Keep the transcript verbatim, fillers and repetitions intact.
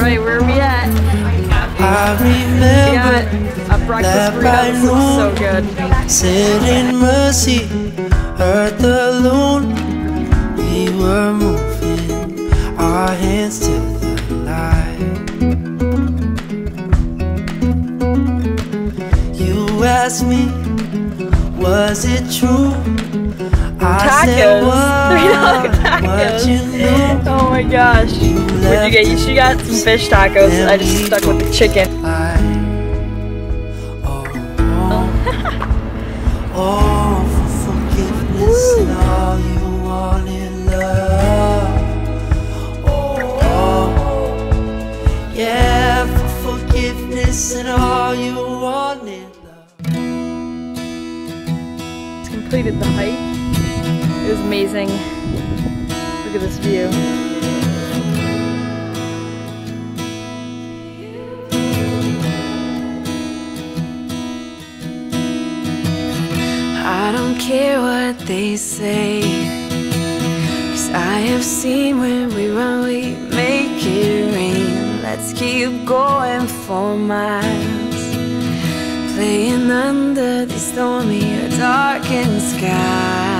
Alright, where are we at? I We got remember a breakfast that burrito. by This looks so good. Sit in mercy, earth alone. We were moving our hands to the light. You asked me, was it true? I Tacos. said, what, three dollar tacos. what you knew? Oh my gosh. What'd you get? You should got some fish tacos. I just stuck with the chicken. Oh, oh, oh, for forgiveness and all you want in love. Oh, oh, yeah, for forgiveness and all you want in love. Completed the hike. It was amazing. Look at this view. I don't care what they say, 'cause I have seen when we run we make it rain. Let's keep going for miles, playing under these stormy or darkened skies.